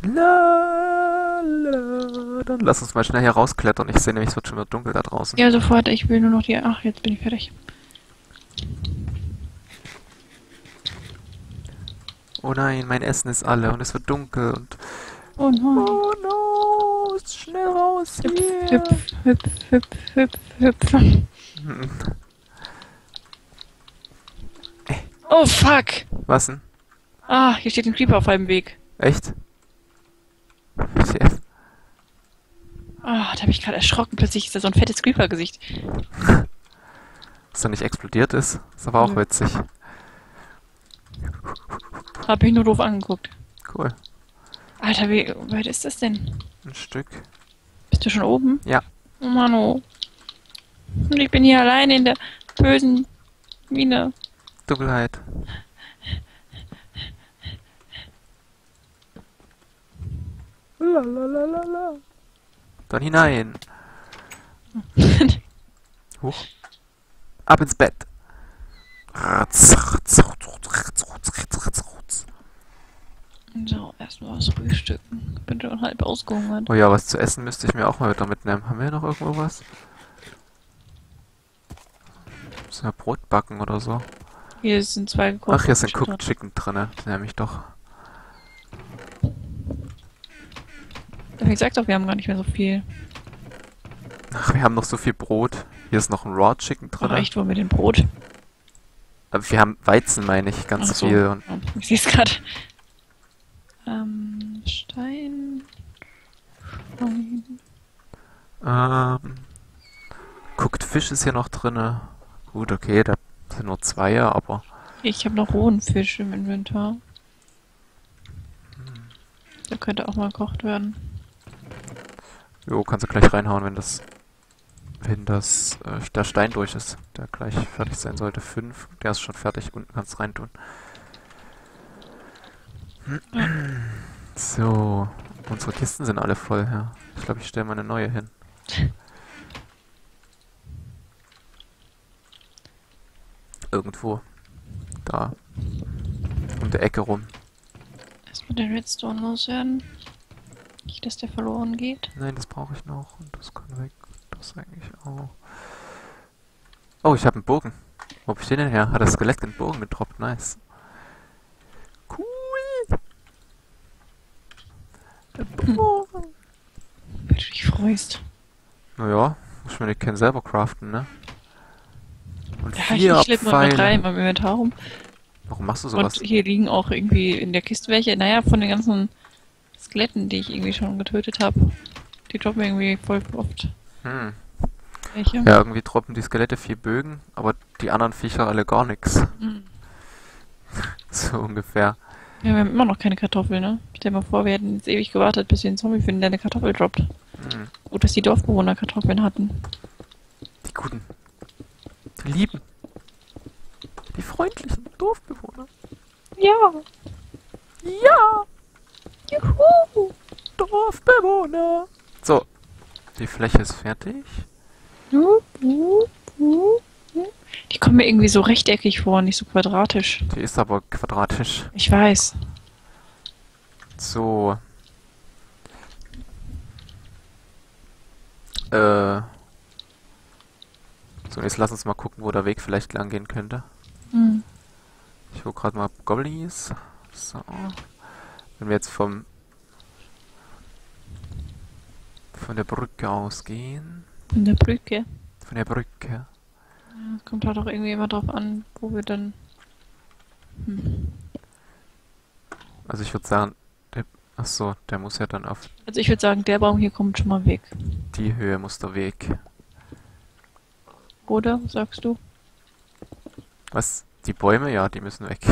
La, la. Dann lass uns mal schnell hier rausklettern. Ich sehe nämlich, es wird schon wieder dunkel da draußen. Ja, sofort. Ich will nur noch die... Ach, jetzt bin ich fertig. Oh nein, mein Essen ist alle und es wird dunkel und... Oh nein. Oh no, schnell raus hier. Hüpf, hüpf, hüpf, hüpf, hüpf. Hm. Oh, fuck. Was denn? Ah, hier steht ein Creeper auf halbem Weg. Echt? Chef. Ah, da habe ich gerade erschrocken. Plötzlich ist da so ein fettes Creeper-Gesicht. Dass er nicht explodiert ist. Ist aber auch Nö. witzig. Hab ich nur doof angeguckt. Cool. Alter, wie weit ist das denn? Ein Stück. Bist du schon oben? Ja. Oh Mann, oh. Und ich bin hier alleine in der bösen Mine. Dunkelheit. Lalalala. Dann hinein. Hoch. Ab ins Bett. So, erstmal was frühstücken. Bin schon halb ausgehungert. Oh ja, was zu essen müsste ich mir auch mal wieder mitnehmen. Haben wir hier noch irgendwo was? Müssen wir Brot backen oder so? Hier sind zwei gekochte Ach, hier sind Fische Cooked drin. Chicken drin. Die nehme ich doch. Ich sag doch, wir haben gar nicht mehr so viel. Ach, wir haben noch so viel Brot. Hier ist noch ein Raw Chicken Ach drin. echt, wo mit dem Brot? Aber wir haben Weizen, meine ich, ganz Ach so. viel. Und Ja, ich sehe es gerade. Stein. Stein. Cooked Fish ist hier noch drin. Gut, okay, da sind nur zwei, aber... Ich habe noch rohen Fisch im Inventar. Der könnte auch mal gekocht werden. Jo, kannst du gleich reinhauen, wenn der Stein durch ist, der gleich fertig sein sollte. 5, der ist schon fertig, unten kannst du reintun. So, unsere Kisten sind alle voll, ja. Ich glaube, ich stelle mal eine neue hin. Irgendwo. Da. Um die Ecke rum. Erstmal den Redstone loswerden. Nicht, dass der verloren geht. Nein, das brauche ich noch. Und das kann weg. Das eigentlich auch. Oh, ich habe einen Bogen. Wo hab ich den denn her? Hat das Skelett einen Bogen getroppt? Nice. Cool. Der Bogen. Wenn du dich freust. Naja, muss ich mir den Kern selber craften, ne? Und Ja, 4 ich schlepp mal Pfeile. drei in meinem Inventar rum. Warum machst du Und sowas? hier liegen auch irgendwie in der Kiste welche. Naja, von den ganzen Skeletten, die ich irgendwie schon getötet habe. Die droppen irgendwie voll oft Hm. welche. Ja, irgendwie droppen die Skelette 4 Bögen, aber die anderen Viecher alle gar nichts. Mhm. So ungefähr. Ja, wir haben immer noch keine Kartoffeln, ne? Stell dir mal vor, wir hätten jetzt ewig gewartet, bis wir einen Zombie finden, der eine Kartoffel droppt. Hm. Gut, dass die Dorfbewohner Kartoffeln hatten. Die guten. Die lieben. Die freundlichen Dorfbewohner. Ja! Ja! Juhu! Dorfbewohner! So. Die Fläche ist fertig. Die kommen mir irgendwie so rechteckig vor, nicht so quadratisch. Die ist aber quadratisch. Ich weiß. So. So, jetzt lass uns mal gucken, wo der Weg vielleicht lang gehen könnte. Hm. Ich hole gerade mal Goblies. So. Wenn wir jetzt von der Brücke ausgehen. In der Brücke. Von der Brücke. Ja, kommt halt auch irgendwie immer drauf an, wo wir dann... Also ich würde sagen, achso, der muss ja dann auf Also ich würde sagen, der Baum hier kommt schon mal weg. die Höhe muss der Weg. Oder, sagst du? Was? Die Bäume? Ja, die müssen weg.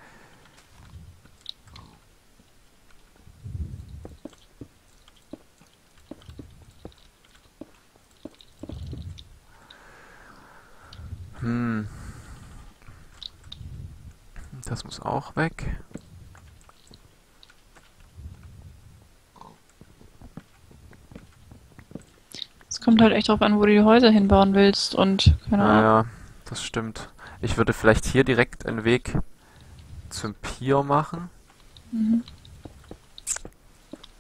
Das muss auch weg. Es kommt halt echt drauf an, wo du die Häuser hinbauen willst und keine Ahnung. Naja, das stimmt. Ich würde vielleicht hier direkt einen Weg zum Pier machen. Mhm.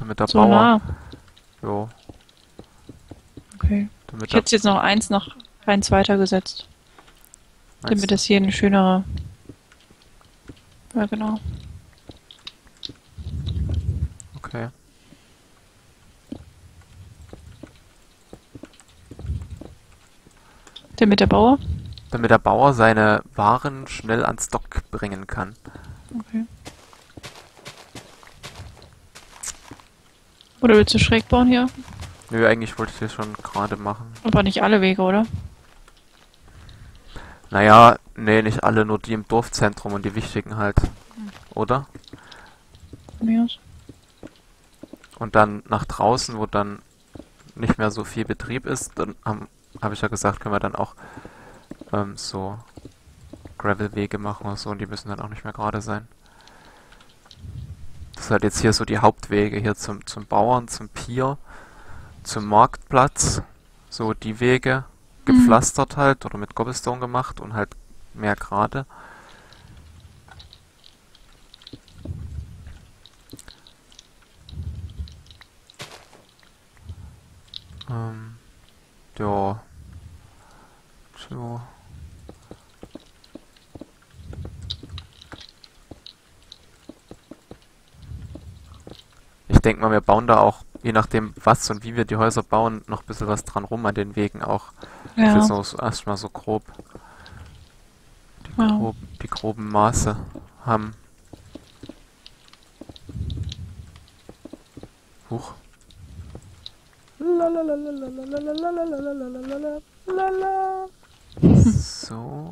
Damit der So Bauer... nah. Jo, Okay. damit Ich hätte jetzt noch eins weitergesetzt. Damit das hier eine schönere... Ja, genau. Okay. Damit der Bauer? Damit der Bauer seine Waren schnell ans Dock bringen kann. Okay. Oder willst du schräg bauen hier? Nö, eigentlich wollte ich das schon gerade machen. Aber nicht alle Wege, oder? Naja, nee, nicht alle, nur die im Dorfzentrum und die wichtigen halt. Oder? Von mir aus. Und dann nach draußen, wo dann nicht mehr so viel Betrieb ist, dann habe ich ja gesagt, können wir dann auch so Gravelwege machen oder so und die müssen dann auch nicht mehr gerade sein. Das ist halt jetzt hier so die Hauptwege hier zum Bauern, zum Pier, zum Marktplatz. So die Wege gepflastert halt oder mit Cobblestone gemacht und halt mehr gerade. Ja. So. Ich denke mal, wir bauen da auch, je nachdem was und wie wir die Häuser bauen, noch ein bisschen was dran rum an den Wegen auch. Ja. Dass wir so erstmal so grob die groben Maße haben. Huch. So.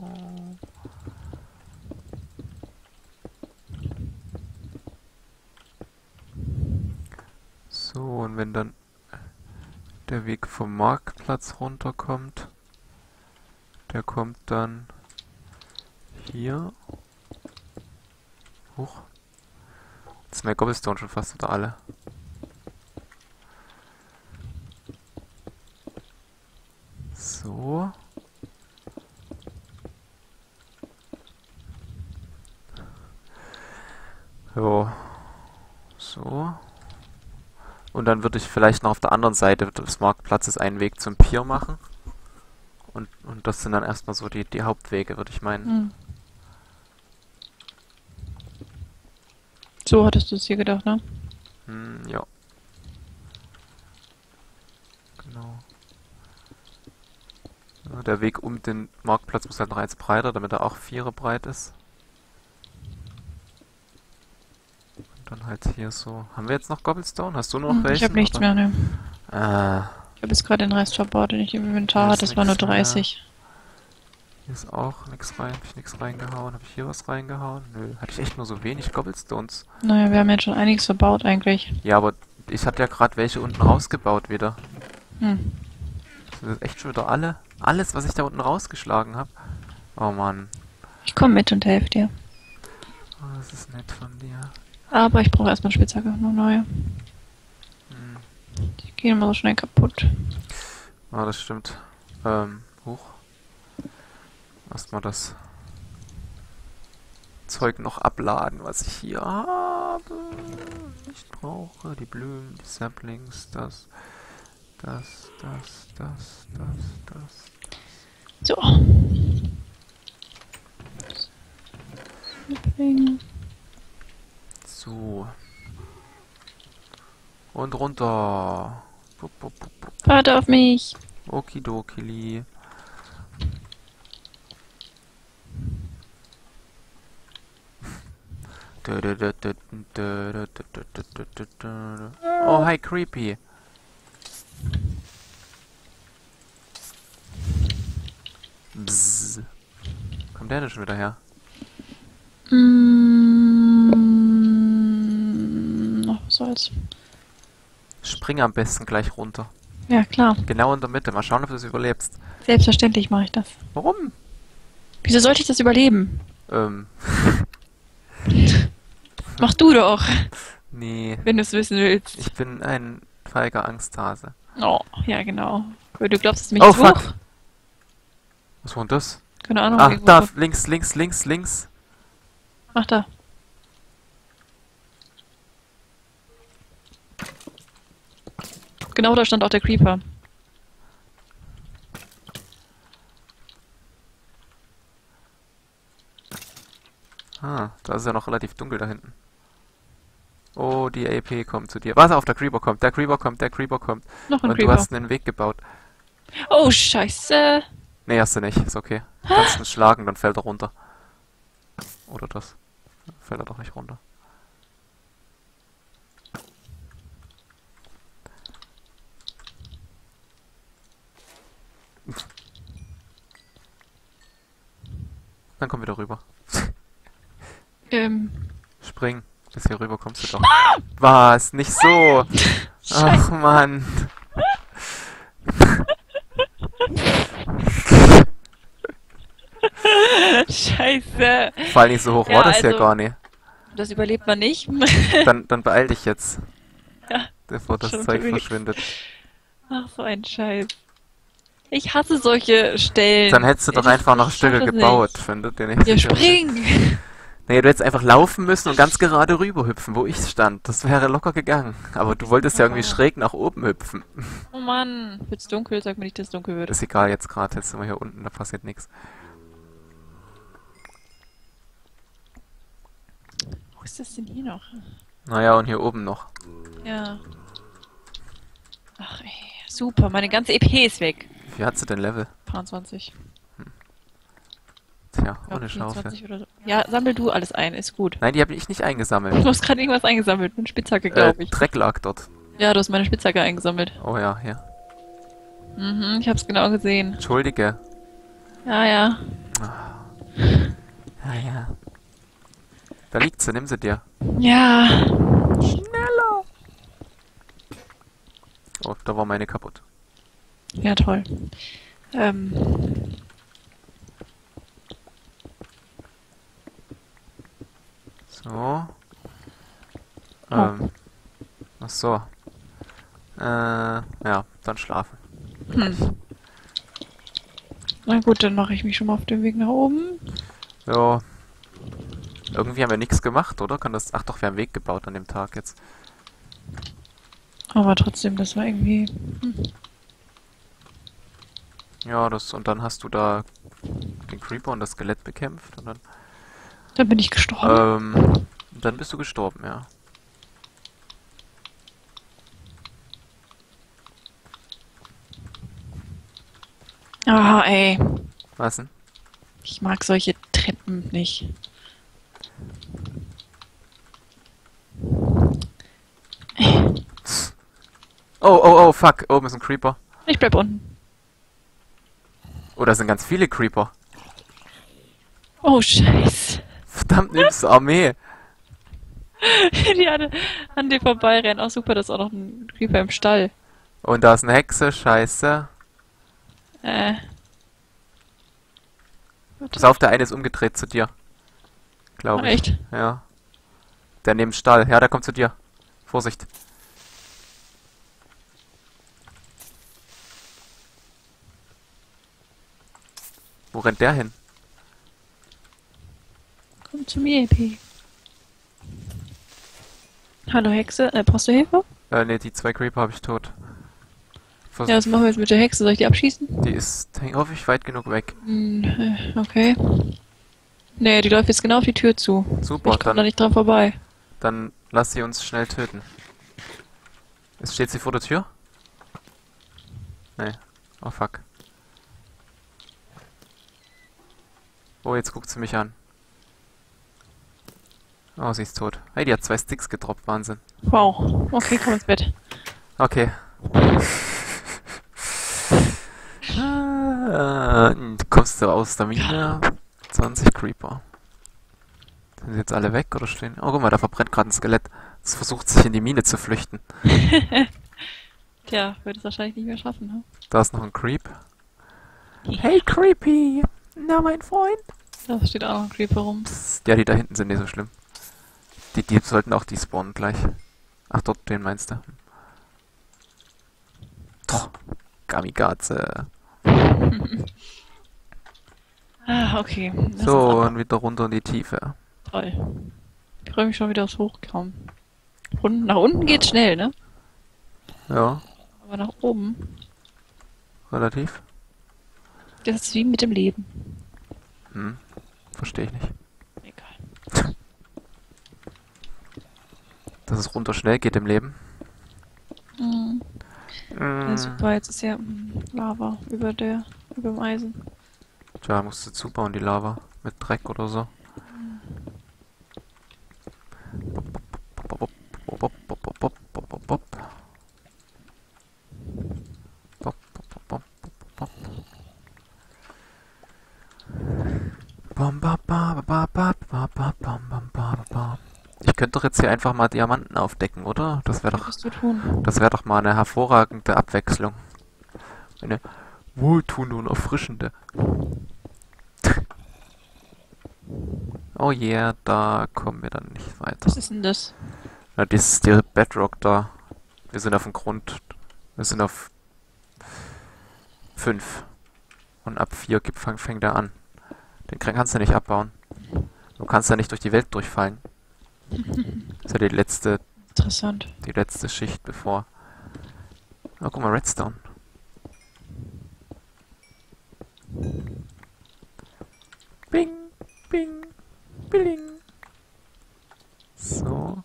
So, und wenn dann der Weg vom Marktplatz runterkommt, der kommt dann hier. Huch. Jetzt ist mein Cobblestone schon fast wieder alle. So. Jo. So. Und dann würde ich vielleicht noch auf der anderen Seite des Marktplatzes einen Weg zum Pier machen. Und das sind dann erstmal so die Hauptwege, würde ich meinen. So hattest du es hier gedacht, ne? Ja. Genau. Ja, der Weg um den Marktplatz muss halt noch eins breiter, damit er auch 4er breit ist. Und dann halt hier so. Haben wir jetzt noch Cobblestone? Hast du noch welchen? Ich habe nichts mehr, ne? Ich habe jetzt gerade den Rest verbaut, den ich im Inventar hatte. Das war nur 30. Hier ist auch nichts rein. Habe ich nichts reingehauen? Habe ich hier was reingehauen? Nö. Hatte ich echt nur so wenig Cobblestones. Naja, wir haben jetzt schon einiges verbaut eigentlich. Ja, aber ich hatte ja gerade welche unten rausgebaut wieder. Das sind echt schon wieder alle. Alles, was ich da unten rausgeschlagen habe. Oh Mann. Ich komme mit und helfe dir. Oh, das ist nett von dir. Aber ich brauche erstmal Spitzhacke, noch neue. Die gehen immer so schnell kaputt. Ah, das stimmt. Hoch. Erstmal das Zeug noch abladen, was ich hier habe. Nicht brauche. Die Blumen, die Saplings, das. So. So. Und runter. Warte auf mich. Okidokili. Oh, hi, Creepy. Bzzz. Kommt der denn schon wieder her? Ach, was soll's. Spring am besten gleich runter. Ja, klar. Genau in der Mitte. Mal schauen, ob du es überlebst. Selbstverständlich mache ich das. Warum? Wieso sollte ich das überleben? Mach du doch, Nee. wenn du es wissen willst. Ich bin ein feiger Angsthase. Oh, ja, genau. Aber du glaubst, dass mich Oh, jetzt fuck. hoch? Was war denn das? Keine Ahnung. Ah, irgendwo da, so. links. Mach da. Genau da stand auch der Creeper. Ah, da ist ja noch relativ dunkel da hinten. Oh, die AP kommt zu dir. Pass auf, der Creeper kommt, der Creeper kommt, der Creeper kommt. Noch ein Und du Creeper. hast einen Weg gebaut. Oh, scheiße. Nee, hast du nicht, ist okay. Du kannst ihn schlagen, dann fällt er runter. Oder das. Fällt er doch nicht runter. Dann komm wieder rüber. Spring. Bis hier rüber kommst du doch. Was? Nicht so! Ach Mann. Scheiße. Vor allem nicht so hoch Ja, war das ja also- gar nicht. Das überlebt man nicht. Dann beeil dich jetzt, Ja, bevor das schon Zeug unterwegs. verschwindet. Ach, so ein Scheiß. Ich hasse solche Stellen. Dann hättest du doch einfach noch Ich Stücke schaff es gebaut, nicht. findet ihr nicht? Ja, spring! Nee, du hättest einfach laufen müssen und ganz gerade rüber hüpfen, wo ich stand. Das wäre locker gegangen. Aber du wolltest ja irgendwie schräg nach oben hüpfen. Oh Mann. Wird's dunkel? Sag mir nicht, dass es dunkel wird. Ist egal jetzt gerade, jetzt sind wir hier unten, da passiert nichts. Wo ist das denn hier noch? Naja, und hier oben noch. Ja. Ach ey, super. Meine ganze EP ist weg. Wie viel hat sie denn Level? 20. Tja, Ja, ohne Schaufel. 24 oder so. Ja, sammel du alles ein. Ist gut. Nein, die habe ich nicht Du eingesammelt. hast gerade irgendwas eingesammelt. Eine Spitzhacke, glaube ich. Dreck lag dort. Ja, du hast meine Spitzhacke eingesammelt. Oh ja, hier. Mhm, ich hab's genau gesehen. Entschuldige. Ja, ja. Ja, ja. Da liegt sie, nimm sie dir. Ja. Schneller! Oh, da war meine kaputt. Ja, toll. So. Ach so. Ja, dann schlafen. Na gut, dann mache ich mich schon mal auf den Weg nach oben. Ja. Irgendwie haben wir nichts gemacht, oder? Kann das... Ach doch, wir haben einen Weg gebaut an dem Tag jetzt. Aber trotzdem, das war irgendwie... Ja, das... Und dann hast du da den Creeper und das Skelett bekämpft und dann... Da bin ich gestorben. Dann bist du gestorben, ja. Ah, ey. Was denn? Ich mag solche Treppen nicht. Oh, oh, oh, fuck. Oben ist ein Creeper. Ich bleib unten. Oh, da sind ganz viele Creeper. Oh, scheiße. Verdammt, nimmst du Armee. Die an dir vorbeirennen. Oh, super, da ist auch noch ein Creeper im Stall. Und da ist eine Hexe, scheiße. Pass auf, der eine ist umgedreht zu dir. Glaube ich. Echt? Ja. Der neben Stall. Ja, der kommt zu dir. Vorsicht. Wo rennt der hin? Komm zu mir, EP. Hallo, Hexe. Brauchst du Hilfe? Ne, die zwei Creeper habe ich tot. Ja, was machen wir jetzt mit der Hexe? Soll ich die abschießen? Die ist, hoffe ich, weit genug weg. Okay. Nee, die läuft jetzt genau auf die Tür zu. Super, Ich komm da nicht dran vorbei. dann lass sie uns schnell töten. Steht sie vor der Tür? Nee. Oh fuck. Oh, jetzt guckt sie mich an. Oh, sie ist tot. Hey, die hat 2 Sticks gedroppt, Wahnsinn. Wow. Okay, komm ins Bett. Okay. Kommst du aus der Mine? 20 Creeper. Sind sie jetzt alle weg oder stehen? Oh, guck mal, da verbrennt gerade ein Skelett. Es versucht sich in die Mine zu flüchten. Tja, wird es wahrscheinlich nicht mehr schaffen, ne? Da ist noch ein Creep. Hey Creepy! Na, mein Freund? Da steht auch noch ein Creeper rum. Psst, ja, die da hinten sind nicht so schlimm. Die sollten auch despawnen gleich. Ach, dort, den meinst du? Doch, Kamikaze. Ah, okay. Das So, ist aber und wieder runter in die Tiefe. toll. Ich freue mich schon wieder aufs Hochkommen. Nach unten geht's schnell, ne? Ja. Aber nach oben. Relativ. Das ist wie mit dem Leben. Hm. Verstehe ich nicht. Egal. Dass es runter schnell geht im Leben. Mhm. Ja, Mm. super, jetzt ist ja Lava über dem Eisen. Tja, musst du zubauen, die Lava. Mit Dreck oder so. Ich könnte doch jetzt hier einfach mal Diamanten aufdecken, oder? Könntest du tun. Das wäre doch mal eine hervorragende Abwechslung. Eine wohltuende und erfrischende. Oh yeah, da kommen wir dann nicht weiter. Was ist denn das? Na, das ist der Bedrock da. Wir sind auf dem Grund. Wir sind auf 5. Und ab 4 fängt er an. Den kannst du nicht abbauen. Du kannst ja nicht durch die Welt durchfallen. Das ist ja Interessant. die letzte Schicht bevor. Oh, guck mal, Redstone. Bing, bing, billing. So.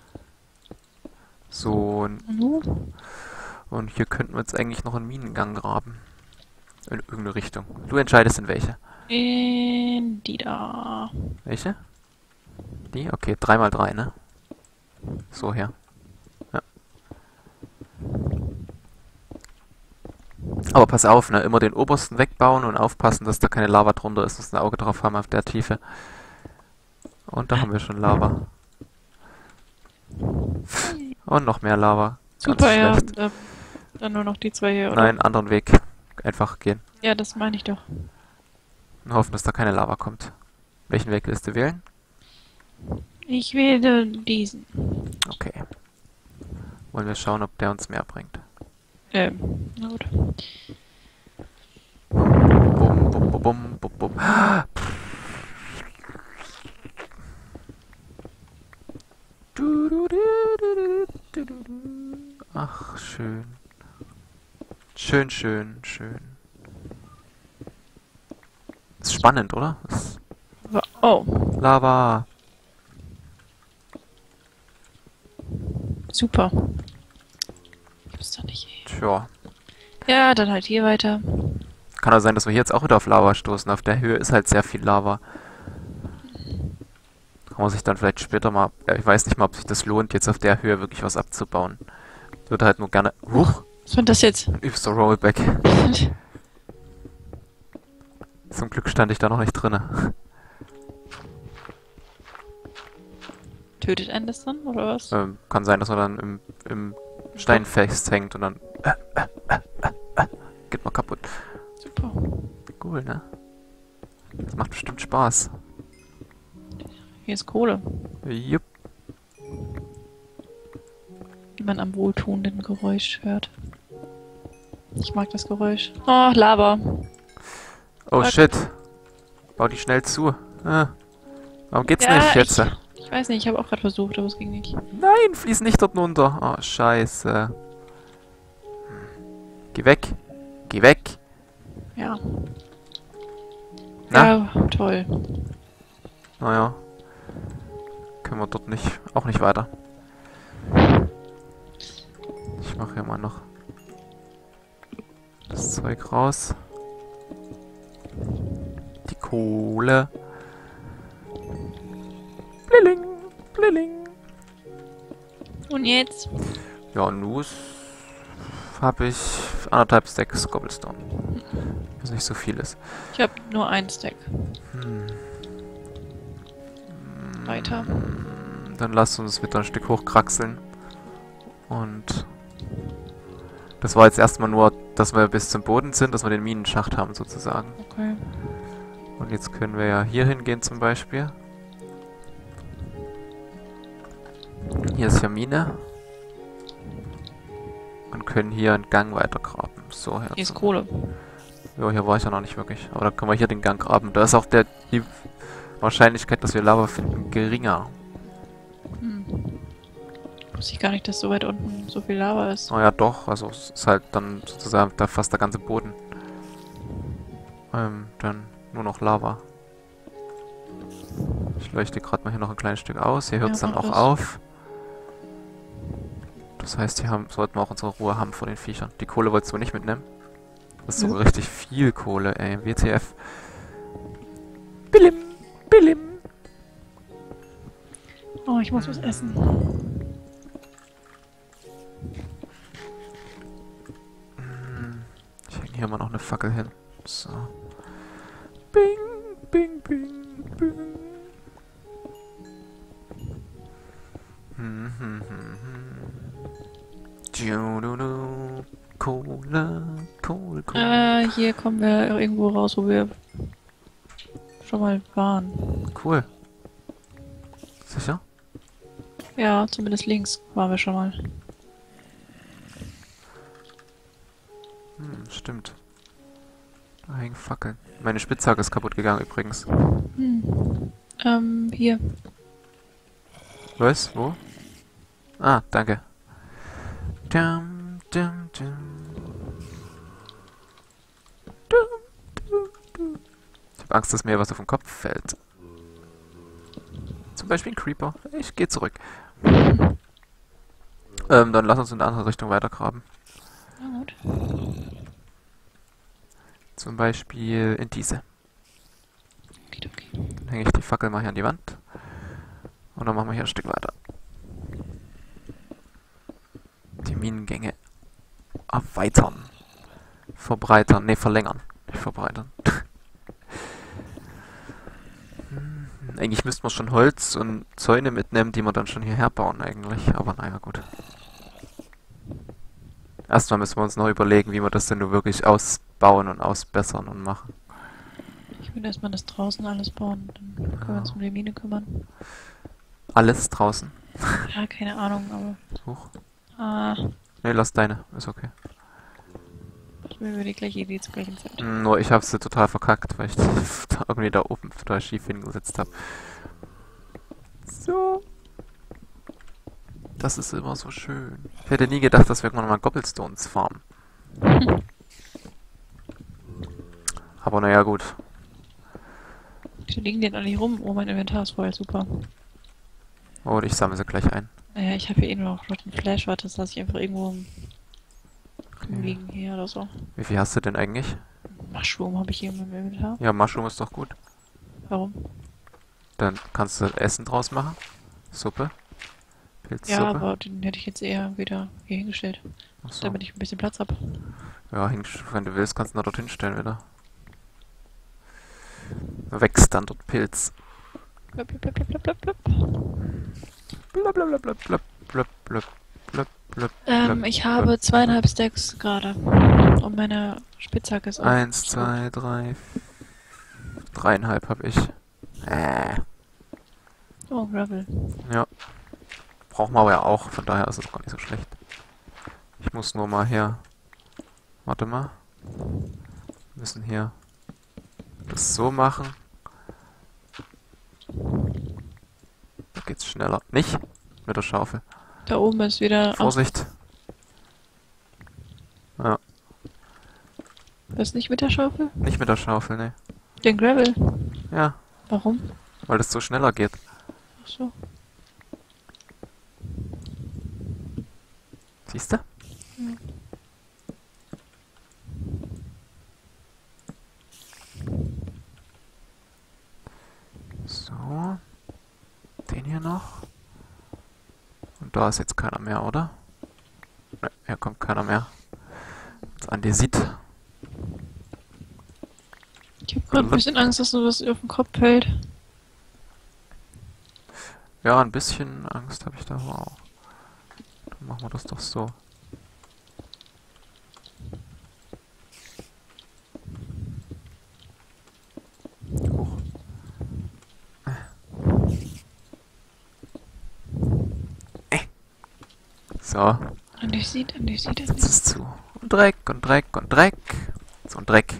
So, und hier könnten wir jetzt eigentlich noch einen Minengang graben. In irgendeine Richtung. Du entscheidest in welche. In die da. Welche? Die? Okay, 3x3, ne? So her. Ja. Aber pass auf, ne? Immer den obersten wegbauen und aufpassen, dass da keine Lava drunter ist. Muss ein Auge drauf haben auf der Tiefe. Und da haben wir schon Lava. Und noch mehr Lava. Ganz Super, ja. schlecht. Dann nur noch die zwei hier, oder? Nein, anderen Weg. Einfach gehen. Ja, das meine ich doch. Und hoffen, dass da keine Lava kommt. Welchen Weg willst du wählen? Ich wähle diesen. Okay. Wollen wir schauen, ob der uns mehr bringt. Na gut. Bum, bum, bum, bum, bum, bum. Ach, schön. Schön, schön, schön. Ist spannend, oder? Ist Oh, Lava. super. Gibt's doch nicht, ey. Tja. Ja, dann halt hier weiter. Kann auch sein, dass wir hier jetzt auch wieder auf Lava stoßen. Auf der Höhe ist halt sehr viel Lava. Kann man sich dann vielleicht später mal... ich weiß nicht mal, ob sich das lohnt, jetzt auf der Höhe wirklich was abzubauen. Ich würde halt nur gerne... Huch! Was war das jetzt? Ein übster Rollback. Zum Glück stand ich da noch nicht drinne. Tötet einen das dann, oder was? Kann sein, dass man dann im Stein festhängt und dann... geht mal kaputt. Super. Cool, ne? Das macht bestimmt Spaß. Hier ist Kohle. Jupp. Wie man am wohltuenden Geräusch hört. Ich mag das Geräusch. Oh, Lava. Oh Fuck. shit. Bau die schnell zu. Warum geht's Ja, nicht jetzt? Ich weiß nicht, ich habe auch gerade versucht, aber es ging nicht. Nein, fließ nicht dort runter. Oh, scheiße. Geh weg. Geh weg. Ja. Na? Ja, toll. Naja. Können wir dort auch nicht weiter. Ich mache hier mal noch das Zeug raus. Die Kohle. Blilling, blilling. Und jetzt? Ja, und nun habe ich 1,5 Stacks Cobblestone. Was nicht so viel ist. Ich habe nur einen Stack. Weiter. Dann lasst uns wieder ein Stück hochkraxeln. Und das war jetzt erstmal nur, dass wir bis zum Boden sind, dass wir den Minenschacht haben sozusagen. Okay. Und jetzt können wir ja hier hingehen zum Beispiel. Hier ist ja Mine. Und können hier einen Gang weitergraben. So, Hier ist Kohle. Ja, hier war ich ja noch nicht wirklich. Aber da können wir hier den Gang graben. Da ist auch die Wahrscheinlichkeit, dass wir Lava finden, geringer. Wusste ich gar nicht, dass so weit unten so viel Lava ist. Naja, doch. Also es ist halt dann sozusagen da fast der ganze Boden. Dann nur noch Lava. Ich leuchte gerade mal hier noch ein kleines Stück aus. Hier hört es Ja, dann mach auch das. auf. Das heißt, hier sollten wir auch unsere Ruhe haben vor den Viechern. Die Kohle wolltest du nicht mitnehmen? Das ist Nö. sogar richtig viel Kohle, ey. WTF. Billim, billim. Oh, ich muss was essen. Ich hänge hier mal noch eine Fackel hin. So. Bing, bing, bing, bing. Du. Kohle, Kohle, Kohle. Hier kommen wir irgendwo raus, wo wir schon mal waren. Cool. Sicher? Ja, zumindest links waren wir schon mal. Stimmt. Da hängen Fackeln. Meine Spitzhacke ist kaputt gegangen übrigens. Hier. Was? Wo? Ah, danke. Dum, dum, dum. Dum, dum, dum. Ich hab Angst, dass mir was auf den Kopf fällt. Zum Beispiel ein Creeper. Ich gehe zurück. Dann lass uns in eine andere Richtung weitergraben. Na gut. Zum Beispiel in diese. Okay. Dann hänge ich die Fackel mal hier an die Wand. Und dann machen wir hier ein Stück weiter. Die Minengänge erweitern. Verbreitern. Ne, verlängern. Nicht verbreitern. Eigentlich müssten wir schon Holz und Zäune mitnehmen, die wir dann schon hierher bauen eigentlich. Aber naja, gut. Erstmal müssen wir uns noch überlegen, wie wir das denn nur wirklich ausbauen und ausbessern und machen. Ich will erstmal das draußen alles bauen. Dann können wir uns um die Mine kümmern. Alles draußen. Ja, keine Ahnung, aber... Huch. Ah, Ne, lass deine. Ist okay. ich will mir die gleiche Idee zur gleichen Zeit. Nur ich hab's total verkackt, weil ich da irgendwie da oben total schief hingesetzt habe. So. Das ist immer so schön. Ich hätte nie gedacht, dass wir irgendwann mal Cobblestones farmen. Aber naja, gut. Die liegen denn alle nicht rum? Oh, mein Inventar ist voll, super. Oh, ich sammle sie gleich ein. Naja, ich habe hier eh nur noch Rotten Flash, warte, das lasse ich einfach irgendwo Okay. liegen hier oder so. Wie viel hast du denn eigentlich? Mushroom habe ich hier in meinem Inventar. Ja, Mushroom ist doch gut. Warum? Dann kannst du Essen draus machen. Suppe. Pilzsuppe. Ja, aber den hätte ich jetzt eher wieder hier hingestellt, Achso. damit ich ein bisschen Platz habe. Ja, wenn du willst, kannst du ihn da dorthin stellen wieder. Wächst dann dort Pilz. Blub, blub, blub, blub, blub, blub. Blablabla, blub, blub, blub, blub, blub. Ich habe 2,5 Stacks gerade. Und meine Spitzhacke ist auch. 1, 2, 3, 3,5 habe ich. Oh, Gravel. Ja. Brauchen wir aber ja auch, von daher ist es gar nicht so schlecht. Ich muss nur mal her. Warte mal. Wir müssen hier das so machen. Da geht's schneller. Nicht mit der Schaufel. Da oben ist wieder... Vorsicht. Ja, Das ist nicht mit der Schaufel? nicht mit der Schaufel, ne. Den Gravel. Ja, Warum? weil das so schneller geht. Ach so. Siehst du? Ja. So. Den hier noch. Und da ist jetzt keiner mehr, oder? Ne, hier kommt keiner mehr. Das Andesit. Ich habe gerade ein bisschen Angst, dass nur was auf den Kopf fällt. Ja, ein bisschen Angst habe ich da aber auch. Dann machen wir das doch so. Hoch. So, Andesit. jetzt ist zu. Und Dreck und Dreck und Dreck. So ein Dreck.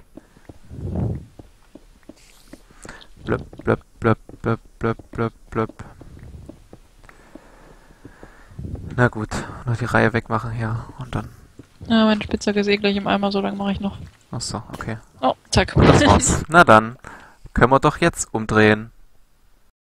Blöp, blöp, blöp, blöp, blöp, blöp, blöp. Na gut, nur die Reihe wegmachen hier und dann. Ja, mein Spitzhack ist eh gleich im Eimer, so lange mache ich noch. Achso, okay. Oh, zack. Und das war's. Na dann, können wir doch jetzt umdrehen.